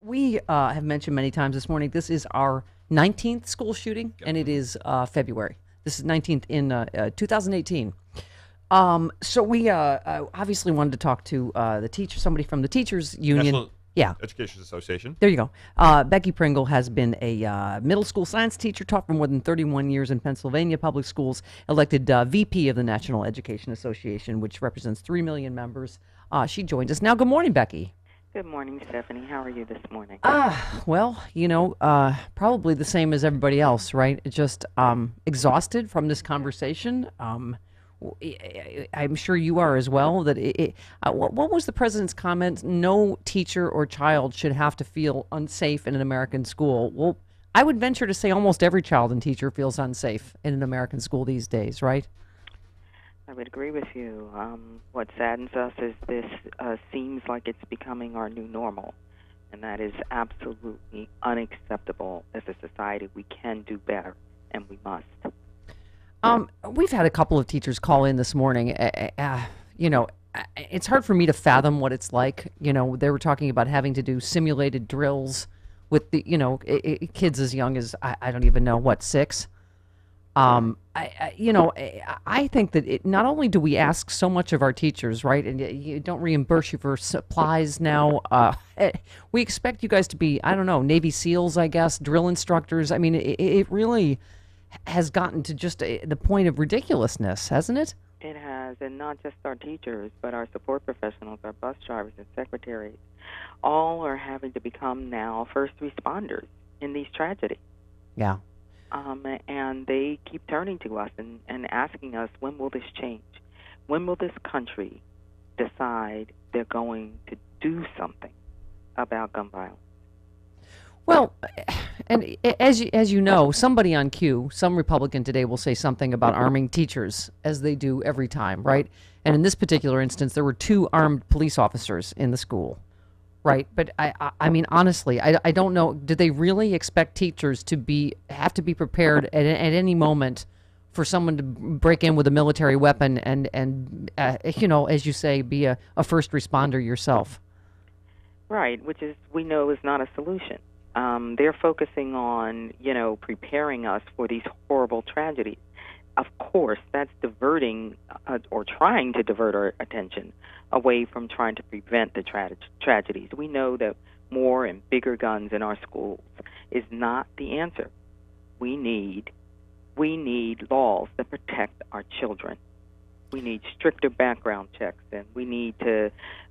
We have mentioned many times this morning, this is our 19th school shooting, and it is February. This is 19th in 2018. So we obviously wanted to talk to the teacher, somebody from the teachers union. National Yeah, Education Association. there you go. Becky Pringle has been a middle school science teacher, taught for more than 31 years in Pennsylvania public schools, elected VP of the National Education Association, which represents 3 million members. She joins us now. Good morning, Becky. Good morning, Stephanie. How are you this morning? Well, probably the same as everybody else, right? Just exhausted from this conversation. I'm sure you are as well. What was the president's comment? No teacher or child should have to feel unsafe in an American school. Well, I would venture to say almost every child and teacher feels unsafe in an American school these days, right? I would agree with you. What saddens us is this seems like it's becoming our new normal, and that is absolutely unacceptable as a society. We can do better, and we must. We've had a couple of teachers call in this morning. It's hard for me to fathom what it's like. They were talking about having to do simulated drills with the, kids as young as, I don't even know, what, 6? I think that not only do we ask so much of our teachers, right, and you don't reimburse you for supplies now, we expect you guys to be, I don't know, Navy SEALs, I guess, drill instructors. I mean, it really has gotten to just the point of ridiculousness, hasn't it? It has, and not just our teachers, but our support professionals, our bus drivers and secretaries, all are having to become now first responders in these tragedies. Yeah. And they keep turning to us and asking us, when will this change? When will this country decide they're going to do something about gun violence? Well, and as you know, somebody on cue, some Republican today will say something about arming teachers, as they do every time, right? And in this particular instance, there were 2 armed police officers in the school. Right, but I mean, honestly, I don't know. Do they really expect teachers to have to be prepared at any moment for someone to break in with a military weapon and as you say, be a first responder yourself? Right, which is we know is not a solution. They're focusing on preparing us for these horrible tragedies. Of course, that's diverting or trying to divert our attention away from trying to prevent the tragedies. We know that more and bigger guns in our schools is not the answer. We need laws that protect our children. We need stricter background checks, and we need to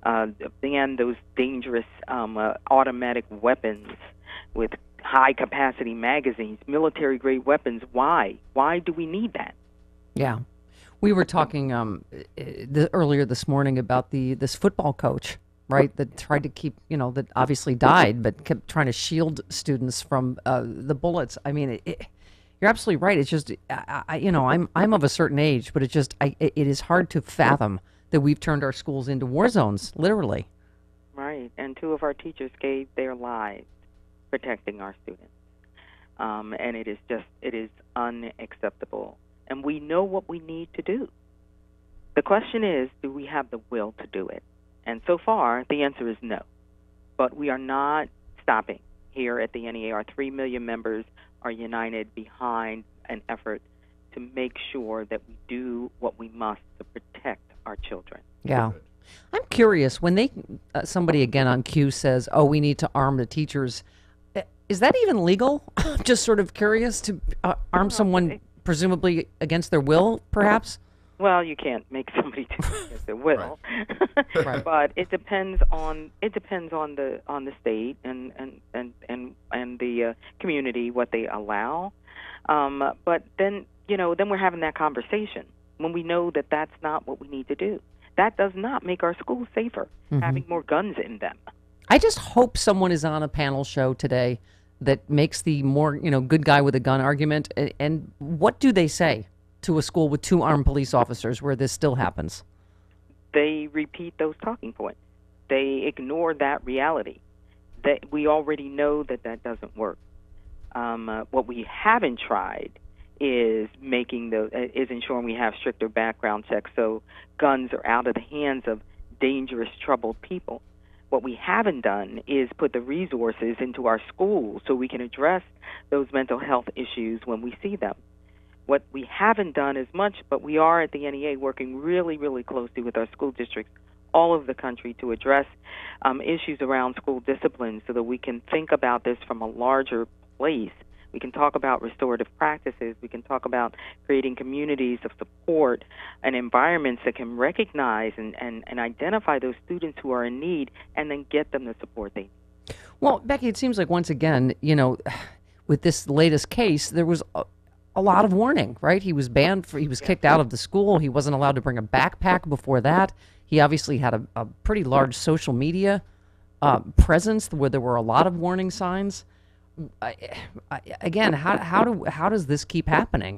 ban those dangerous automatic weapons with high-capacity magazines, military-grade weapons. Why? Why do we need that? Yeah. We were talking earlier this morning about this football coach, right, that tried to keep, that obviously died, but kept trying to shield students from the bullets. I mean, you're absolutely right. It's just, I'm of a certain age, but it is hard to fathom that we've turned our schools into war zones, literally. Right, and 2 of our teachers gave their lives protecting our students, and it is unacceptable. And we know what we need to do. The question is, do we have the will to do it? And so far, the answer is no. But we are not stopping here at the NEA. Our 3 million members are united behind an effort to make sure that we do what we must to protect our children. Yeah. I'm curious, when somebody again on cue says, oh, we need to arm the teachers, is that even legal? Just sort of curious to arm someone presumably against their will, perhaps? Well, you can't make somebody do it against their will, Right. But it depends on the state and the community what they allow. But then we're having that conversation when we know that that's not what we need to do. That does not make our schools safer, having more guns in them. I just hope someone is on a panel show today that makes the more, good guy with a gun argument. And what do they say to a school with 2 armed police officers where this still happens? They repeat those talking points. They ignore that reality. That we already know that doesn't work. What we haven't tried is ensuring we have stricter background checks so guns are out of the hands of dangerous, troubled people. What we haven't done is put the resources into our schools so we can address those mental health issues when we see them. What we haven't done as much, but we are at the NEA working really, really closely with our school districts all over the country to address issues around school discipline so that we can think about this from a larger place. We can talk about restorative practices. We can talk about creating communities of support and environments that can recognize and identify those students who are in need and then get them the support they need. Well, Becky, it seems like once again, with this latest case, there was a lot of warning, right? He was banned, he was kicked out of the school. He wasn't allowed to bring a backpack before that. He obviously had a pretty large social media presence where there were a lot of warning signs. Again, how does this keep happening?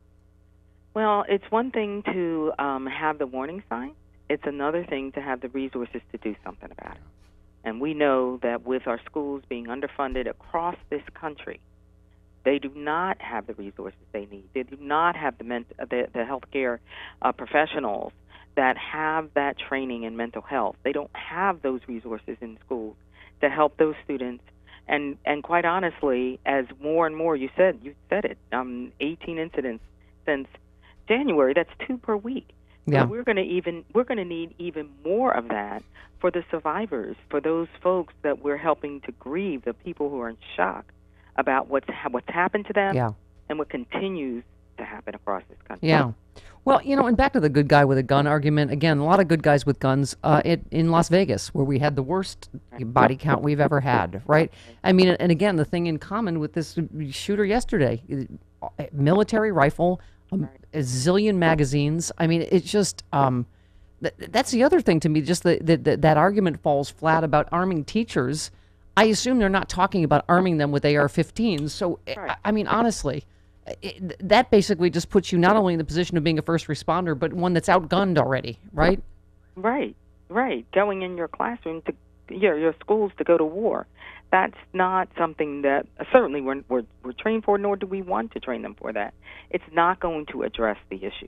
Well, it's one thing to have the warning sign. It's another thing to have the resources to do something about it. And we know that with our schools being underfunded across this country, they do not have the resources they need. They do not have the healthcare professionals that have that training in mental health. They don't have those resources in schools to help those students. And quite honestly, as more and more, you said it, 18 incidents since January. That's 2 per week. Yeah. So we're going to need even more of that for the survivors, for those folks that we're helping to grieve, the people who are in shock about what's happened to them and what continues to happen across this country. Yeah. Well, and back to the good guy with a gun argument. Again, a lot of good guys with guns in Las Vegas, where we had the worst body count we've ever had, right? I mean, and again, the thing in common with this shooter yesterday, military rifle, a zillion magazines. I mean, it's just, that's the other thing to me, just that argument falls flat about arming teachers. I assume they're not talking about arming them with AR-15s. So, I mean, honestly, that basically just puts you not only in the position of being a first responder, but one that's outgunned already, right? Right. Going in your classroom to your schools to go to war. That's not something that certainly we're trained for, nor do we want to train them for that. It's not going to address the issue.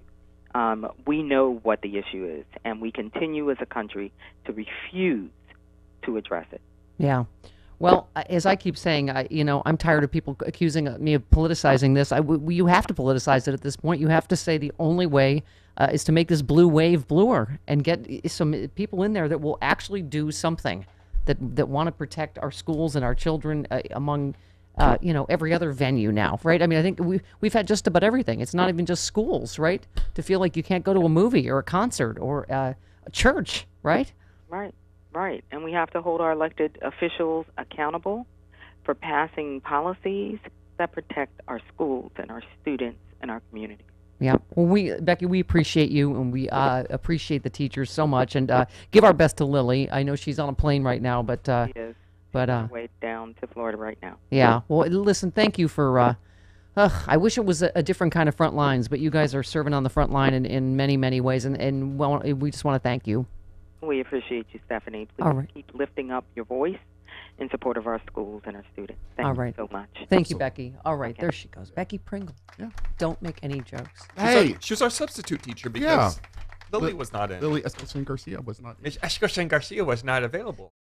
We know what the issue is, and we continue as a country to refuse to address it. Yeah. Well, as I keep saying, I'm tired of people accusing me of politicizing this. You have to politicize it at this point. You have to say the only way is to make this blue wave bluer and get some people in there that will actually do something, that want to protect our schools and our children among, every other venue now, right? I mean, I think we've had just about everything. It's not even just schools, right? To feel like you can't go to a movie or a concert or a church, right? Right. And we have to hold our elected officials accountable for passing policies that protect our schools and our students and our communities. Yeah. Well, Becky, we appreciate you, and we appreciate the teachers so much, and give our best to Lily. I know she's on a plane right now, but she is. She's on her way down to Florida right now. Yeah. Well, listen, thank you for. I wish it was a different kind of front lines, but you guys are serving on the front line in many, many ways, and well, we just want to thank you. We appreciate you, Stephanie. Please keep lifting up your voice in support of our schools and our students. Thank you so much. Thank you, Becky. All right, there she goes. Becky Pringle. Yeah. Don't make any jokes. Hey. She was our substitute teacher because Lily was not in. Lily Escobar Garcia was not in. Escobar Garcia was not available.